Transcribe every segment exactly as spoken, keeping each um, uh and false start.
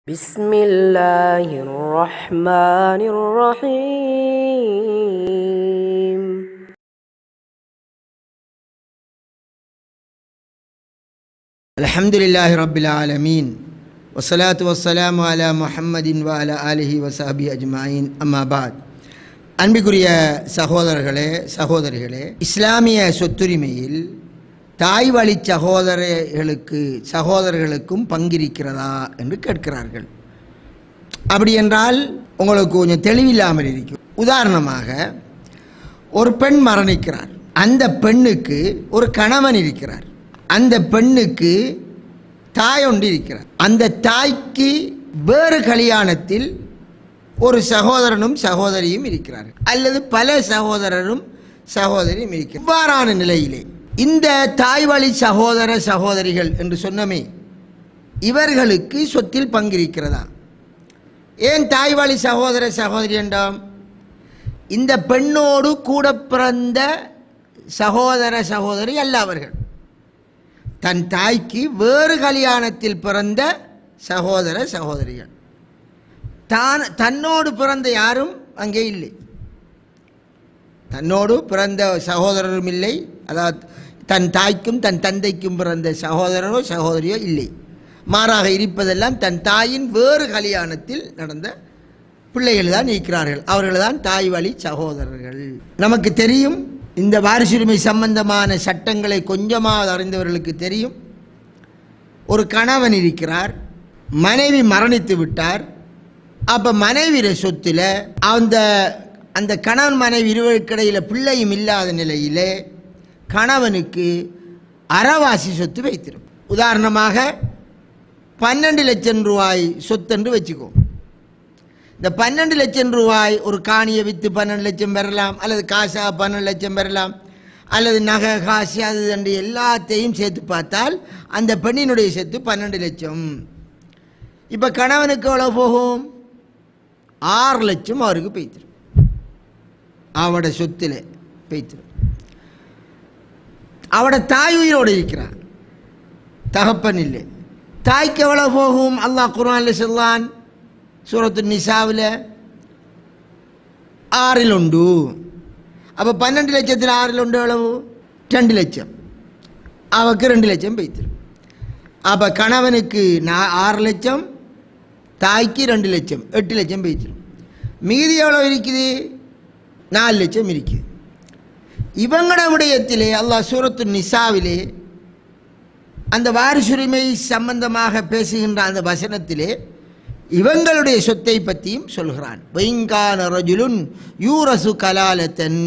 بسم الله الرحمن الرحيم الحمد لله رب العالمين والصلاة والسلام على محمد وعلى آله وصحبه أجمعين أما بعد அன்பிற்குரிய சகோதரர்களே சகோதரிகளே, இஸ்லாமிய சொத்துரிமையில் தாய் வழி சகோதரர்களுக்கு சகோதரர்களுக்கும் பங்கிருக்கிறதா என்று கேட்கிறார்கள். அப்படி என்றால் உங்களுக்கு கொஞ்சம் தெளிவில்லாமல் இருக்கும். உதாரணமாக, ஒரு பெண் மரணிக்கிறார். அந்த பெண்ணுக்கு ஒரு கணவன் இருக்கிறார். அந்த பெண்ணுக்கு தாய் ஒன்று இருக்கிறார். அந்த தாய்க்கு வேறு கல்யாணத்தில் ஒரு சகோதரனும் சகோதரியும் இருக்கிறார்கள், அல்லது பல சகோதரரும் சகோதரியும் இருக்கிறார். இவ்வாறான நிலையிலே இந்த தாய் வழி சகோதர சகோதரிகள் என்று சொன்னமே, இவர்களுக்கு சொத்தில் பங்கிருக்கிறதா? ஏன் தாய் வழி சகோதர சகோதரி என்றாம்? இந்த பெண்ணோடு கூட பிறந்த சகோதர சகோதரி அல்ல அவர்கள். தன் தாய்க்கு வேறு கல்யாணத்தில் பிறந்த சகோதர சகோதரிகள். தான் தன்னோடு பிறந்த யாரும் அங்கே இல்லை. தன்னோடு பிறந்த சகோதரரும் இல்லை, அதாவது தன் தாய்க்கும் தன் தந்தைக்கும் பிறந்த சகோதரரோ சகோதரியோ இல்லை. மாறாக இருப்பதெல்லாம் தன் தாயின் வேறு கல்யாணத்தில் நடந்த பிள்ளைகள் தான் இருக்கிறார்கள். அவர்கள் தான் தாய் வழி சகோதரர்கள். நமக்கு தெரியும், இந்த வாரிசுரிமை சம்பந்தமான சட்டங்களை கொஞ்சமாக அறிந்தவர்களுக்கு தெரியும். ஒரு கணவன் இருக்கிறார், மனைவி மரணித்து விட்டார். அப்போ மனைவிய சொத்தில் அந்த அந்த கணவன் மனைவி இருவருக்கிடையில் பிள்ளையும் இல்லாத நிலையிலே கணவனுக்கு அறவாசி சொத்து வைத்திரும். உதாரணமாக பன்னெண்டு லட்சம் ரூபாய் சொத்து என்று வச்சுக்கோ. இந்த பன்னெண்டு லட்சம் ரூபாய் ஒரு காணியை விற்று பன்னெண்டு லட்சம் பெறலாம், அல்லது காசாக பன்னெண்டு லட்சம் பெறலாம், அல்லது நகை காசு அது என்று எல்லாத்தையும் சேர்த்து பார்த்தால் அந்த பெண்ணினுடைய சொத்து பன்னெண்டு லட்சம். இப்போ கணவனுக்கு எவ்வளோ போகும்? ஆறு லட்சம் அவருக்கு போய்த்திரும். அவட சொத்தில் போய்த்திரும். அவட தாய் உயிரோடு இருக்கிறான், தகப்பன் இல்லை. தாய்க்கு எவ்வளோ போகும்? அல்லாஹ் குர்ஆன்ல சொல்லான், சூரத்து நிசாவில் ஆறில் உண்டு. அப்போ பன்னெண்டு லட்சத்தில் ஆறில் உண்டு எவ்வளவு? ரெண்டு லட்சம். அவருக்கு ரெண்டு லட்சம் போய்த்திரும். அப்போ கணவனுக்கு நான் ஆறு லட்சம், தாய்க்கு ரெண்டு லட்சம், எட்டு லட்சம் போய்த்திரும். மீதி எவ்வளோ இருக்குது? நாலு லட்சம் இருக்குது. இவங்கள விடயத்திலே அல்லாஹ் சூரத்து நிசாவிலே அந்த வாரிசுரிமை சம்பந்தமாக பேசுகின்ற அந்த வசனத்திலே இவங்களுடைய சொத்தை பற்றியும் சொல்கிறான். வைங்கான ரஜுலுன் யூரசு கலாலத்தன்,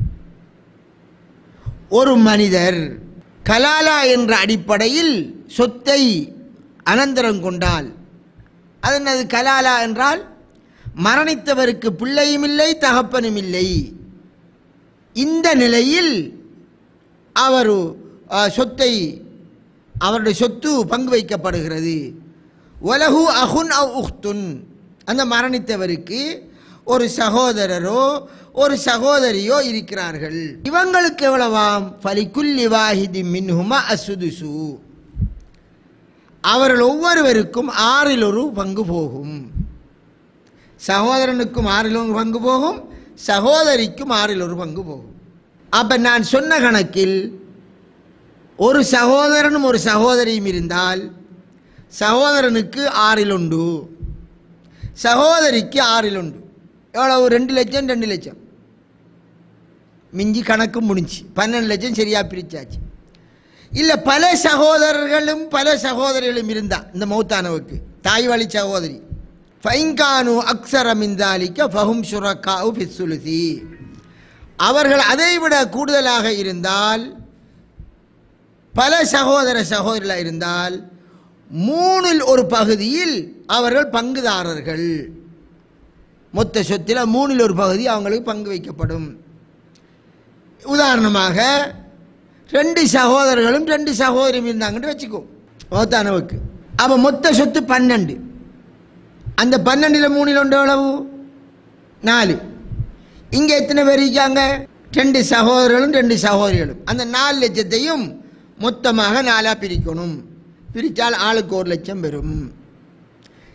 ஒரு மனிதர் கலாலா என்ற அடிப்படையில் சொத்தை அனந்தரம் கொண்டால், அதனது கலாலா என்றால் மரணித்தவருக்கு பிள்ளையும் இல்லை தகப்பனும் இல்லை. இந்த நிலையில் அவர் சொத்தை அவருடைய சொத்து பங்கு வைக்கப்படுகிறது. வலஹு அஹுன் அவ் உஹ்துன், அந்த மரணித்தவருக்கு ஒரு சகோதரரோ ஒரு சகோதரியோ இருக்கிறார்கள். இவங்களுக்கு எவ்வளவாம்? ஃபலிகுல்லி வாஹிதி மின்ஹுமா அஸ்ஸுதுசு, அவர்கள் ஒவ்வொருவருக்கும் ஆறில் ஒரு பங்கு போகும். சகோதரனுக்கும் ஆறில் ஒரு பங்கு போகும், சகோதரிக்கும் ஆறில் ஒரு பங்கு போகும். அப்போ நான் சொன்ன கணக்கில் ஒரு சகோதரனும் ஒரு சகோதரியும் இருந்தால் சகோதரனுக்கு ஆறில் உண்டு, சகோதரிக்கு ஆறில் உண்டு. எவ்வளவு? ரெண்டு லட்சம் ரெண்டு லட்சம் மிஞ்சி கணக்கு முடிஞ்சு பன்னெண்டு லட்சம் சரியாக பிரித்தாச்சு. இல்லை பல சகோதரர்களும் பல சகோதரிகளும் இருந்தால் இந்த மௌத்தானவுக்கு தாய் வழி சகோதரி, ஃபைங்கானு அக்ஸர மின் தாலிக ஃபஹும் ஷுரக்காஉ ஃபிஸ்ஸுலுஸி, அவர்கள் அதைவிட கூடுதலாக இருந்தால், பல சகோதர சகோதரிகளாக இருந்தால் மூணில் ஒரு பகுதியில் அவர்கள் பங்குதாரர்கள். மொத்த சொத்தில் மூணில் ஒரு பகுதி அவங்களுக்கு பங்கு வைக்கப்படும். உதாரணமாக ரெண்டு சகோதரர்களும் ரெண்டு சகோதரியும் இருந்தாங்கன்னு வச்சுக்கோ மௌத்தானவுக்கு. அப்போ மொத்த சொத்து பன்னெண்டு. அந்த பன்னெண்டில் மூணில் ஒன்று எவ்வளவு? நாலு. இங்கே எத்தனை பேர் இருக்காங்க? ரெண்டு சகோதரர்களும் ரெண்டு சகோதரிகளும். அந்த நாலு லட்சத்தையும் மொத்தமாக நாலாக பிரிக்கணும். பிரித்தால் ஆளுக்கு ஒரு லட்சம் பெறும்.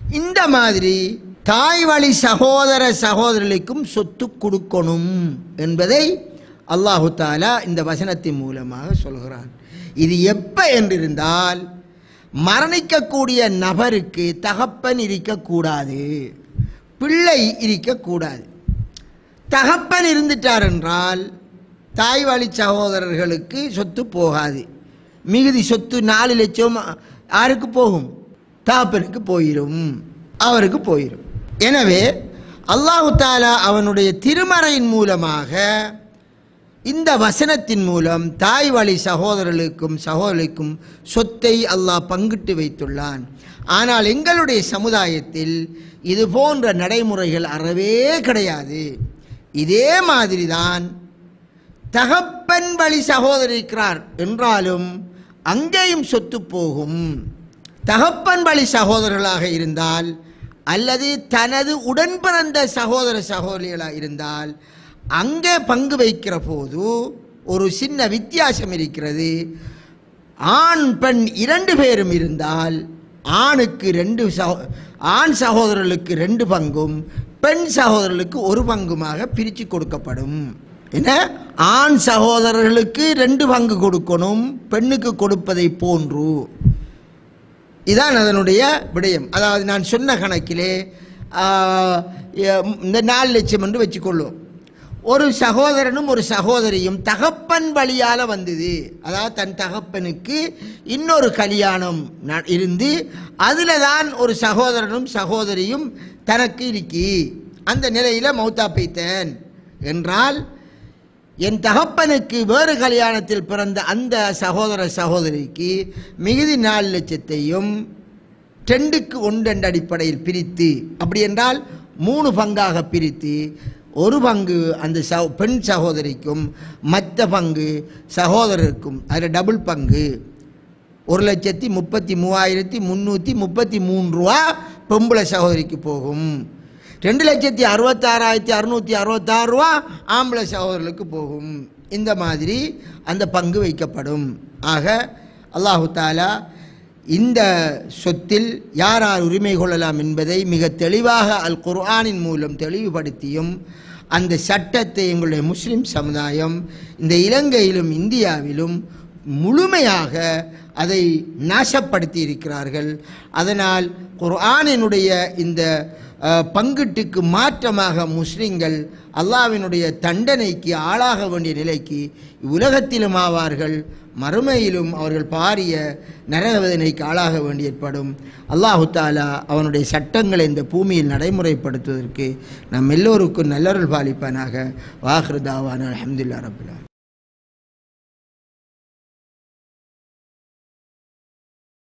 இந்த மாதிரி தாய் வழி சகோதர சகோதரர்களுக்கும் சொத்து கொடுக்கணும் என்பதை அல்லாஹு தாலா இந்த வசனத்தின் மூலமாக சொல்கிறான். இது எப்ப என்றிருந்தால் மரணிக்கக்கூடிய நபருக்கு தகப்பன் இருக்கக்கூடாது, பிள்ளை இருக்கக்கூடாது. தகப்பன் இருந்துட்டார் என்றால் தாய் வழி சகோதரர்களுக்கு சொத்து போகாது. மிகுதி சொத்து நாலு லட்சம் யாருக்கு போகும்? தகப்பனுக்கு போயிடும், அவருக்கு போயிடும். எனவே அல்லாஹு தாலா அவனுடைய திருமறையின் மூலமாக இந்த வசனத்தின் மூலம் தாய் வழி சகோதரர்களுக்கும் சகோதரிக்கும் சொத்தை அல்லாஹ் பங்கிட்டு வைத்துள்ளான். ஆனால் எங்களுடைய சமுதாயத்தில் இது போன்ற நடைமுறைகள் அறவே கிடையாது. இதே மாதிரி தான் தகப்பன் வழி சகோதரர் இருக்கிறார் என்றாலும் அங்கேயும் சொத்து போகும். தகப்பன் வழி சகோதரர்களாக இருந்தால் அல்லது தனது உடன் பிறந்த சகோதர சகோதரிகளாக இருந்தால் அங்கே பங்கு வைக்கிற போது ஒரு சின்ன வித்தியாசம் இருக்கிறது. ஆண் பெண் இரண்டு பேரும் இருந்தால் ஆணுக்கு ரெண்டு ஆண் சகோதரர்களுக்கு ரெண்டு பங்கும் பெண் சகோதரர்களுக்கு ஒரு பங்குமாக பிரித்து கொடுக்கப்படும். என்ன, ஆண் சகோதரர்களுக்கு ரெண்டு பங்கு கொடுக்கணும், பெண்ணுக்கு கொடுப்பதை போன்று. இதான் அதனுடைய விடயம். அதாவது நான் சொன்ன கணக்கிலே இந்த நாலு லட்சம் என்று வச்சுக்கொள்ளும். ஒரு சகோதரனும் ஒரு சகோதரியும் தகப்பன் வழியால் வந்தது. அதாவது தன் தகப்பனுக்கு இன்னொரு கல்யாணம் இருந்து அதில் தான் ஒரு சகோதரனும் சகோதரியும் தனக்கு இருக்கி அந்த நிலையில் மௌத்தா பைத்தன் என்றால் என் தகப்பனுக்கு வேறு கல்யாணத்தில் பிறந்த அந்த சகோதர சகோதரிக்கு மிகுதி நாலு லட்சத்தையும் ரெண்டுக்கு ஒன்று என்ற அடிப்படையில் பிரித்து, அப்படி என்றால் மூணு பங்காக பிரித்து ஒரு பங்கு அந்த ச பெண் சகோதரிக்கும் மற்ற பங்கு சகோதரருக்கும், அதில் டபுள் பங்கு ஒரு லட்சத்தி முப்பத்தி மூவாயிரத்தி முந்நூற்றி முப்பத்தி மூணு ரூபா பொம்பளை சகோதரிக்கு போகும். ரெண்டு லட்சத்தி அறுபத்தாறாயிரத்தி அறுநூற்றி அறுபத்தாறு ரூபா ஆம்பளை சகோதரர்களுக்கு போகும். இந்த மாதிரி அந்த பங்கு வைக்கப்படும். ஆக அல்லாஹு தாலா இந்த சொத்தில் யார் யார் உரிமை கொள்ளலாம் என்பதை மிக தெளிவாக அல் குர்ஆனின் மூலம் தெளிவுபடுத்தியும் அந்த சட்டத்தை எங்களுடைய முஸ்லிம் சமுதாயம் இந்த இலங்கையிலும் இந்தியாவிலும் முழுமையாக அதை நாசப்படுத்தி இருக்கிறார்கள். அதனால் குர்ஆனினுடைய இந்த பங்குட்டுக்கு மாற்றமாக முஸ்லிம்கள் அல்லாஹ்வினுடைய தண்டனைக்கு ஆளாக வேண்டிய நிலைக்கு உலகத்திலும் ஆவார்கள், மறுமையிலும் அவர்கள் பாரிய நரகவேதனைக்கு ஆளாக வேண்டி ஏற்படும். அல்லாஹு தாலா அவனுடைய சட்டங்களை இந்த பூமியில் நடைமுறைப்படுத்துவதற்கு நம் எல்லோருக்கும் நல்லருள் பாலிப்பானாக. வாஹிரு தாவானா அல்ஹம்துலில்லாஹி ரப்பில் ஆலமீன்.